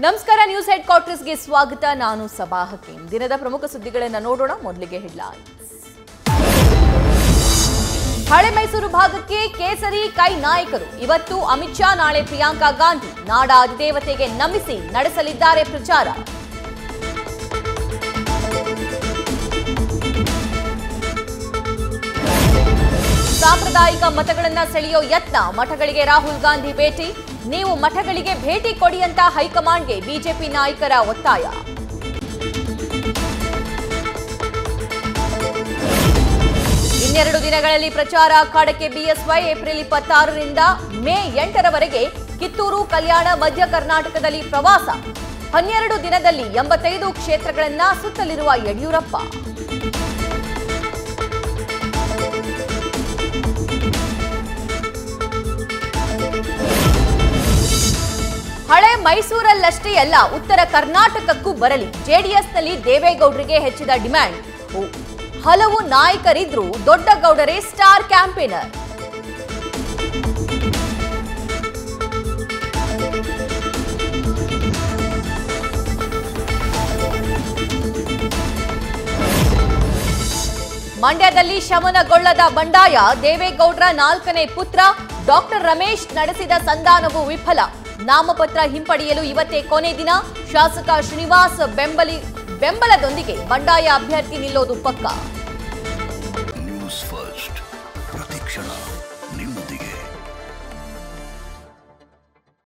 ನಮಸ್ಕಾರ news head ಕ್ವಾರ್ಟರ್ಸ್ಗೆ ಸ್ವಾಗತ. ನಾನು ಸಬಾ ಹಕೀಂ. ದಿನದ ಪ್ರಮುಖ ಸುದ್ದಿಗಳನ್ನು ನೋಡೋಣ. ಮೊದಲಿಗೆ ಹೆಡ್ಲೈನ್ಸ್. ಹಳೆ ಮೈಸೂರು ಭಾಗಕ್ಕೆ ಕೇಸರಿ ಕೈ ನಾಯಕರು. ಇವತ್ತು ಅಮಿತ್ ಶಾ, ನಾಳೆ ಪ್ರಿಯಾಂಕಾ ಗಾಂಧಿ ನಾಡ ಅಧಿದೇವತೆಗೆ ನಮಿಸಿ ನಡೆಸಲಿದ್ದಾರೆ ಪ್ರಚಾರ. ಸಾಂಪ್ರದಾಯಿಕ ಮತಗಳನ್ನು ಸೆಳೆಯೋ ಯತ್ನ. ಮಠಗಳಿಗೆ ರಾಹುಲ್ ಗಾಂಧಿ ಭೇಟಿ. ನೀವು ಮಠಗಳಿಗೆ ಭೇಟಿ ಕೊಡಿ ಅಂತ ಹೈಕಮಾಂಡ್ಗೆ ಬಿಜೆಪಿ ನಾಯಕರ ಒತ್ತಾಯ. ಇನ್ನೆರಡು ದಿನಗಳಲ್ಲಿ ಪ್ರಚಾರ ಅಖಾಡಕ್ಕೆ ಬಿಎಸ್ವೈ. ಏಪ್ರಿಲ್ 26ರಿಂದ ಮೇ 8ರವರೆಗೆ ಕಿತ್ತೂರು, ಕಲ್ಯಾಣ, ಮಧ್ಯ ಕರ್ನಾಟಕದಲ್ಲಿ ಪ್ರವಾಸ. 12 ದಿನದಲ್ಲಿ 85 ಕ್ಷೇತ್ರಗಳನ್ನ ಸುತ್ತಲಿರುವ ಯಡಿಯೂರಪ್ಪ. ಹಳೆ ಮೈಸೂರಲ್ಲಷ್ಟೇ ಅಲ್ಲ, ಉತ್ತರ ಕರ್ನಾಟಕಕ್ಕೂ ಬರಲಿ. ಜೆಡಿಎಸ್ನಲ್ಲಿ ದೇವೇಗೌಡರಿಗೆ ಹೆಚ್ಚಿದ ಡಿಮ್ಯಾಂಡ್. ಹಲವು ನಾಯಕರಿದ್ರು, ದೊಡ್ಡ ಗೌಡರೇ ಸ್ಟಾರ್ ಕ್ಯಾಂಪೇನರ್. ಮಂಡ್ಯದಲ್ಲಿ ಶಮನಗೊಳ್ಳದ ಬಂಡಾಯ. ದೇವೇಗೌಡರ 4ನೇ ಪುತ್ರ ಡಾಕ್ಟರ್ ರಮೇಶ್ ನಡೆಸಿದ ಸಂಧಾನವು ವಿಫಲ. ನಾಮಪತ್ರ ಹಿಂಪಡೆಯಲು ಇವತ್ತೇ ಕೊನೆ ದಿನ. ಶಾಸಕ ಶ್ರೀನಿವಾಸ್ ಬೆಂಬಲದೊಂದಿಗೆ ಬಂಡಾಯ ಅಭ್ಯರ್ಥಿ ನಿಲ್ಲೋದು ಪಕ್ಕಾ. ನ್ಯೂಸ್ ಫಸ್ಟ್ ಪ್ರತಿಕ್ಷಣ.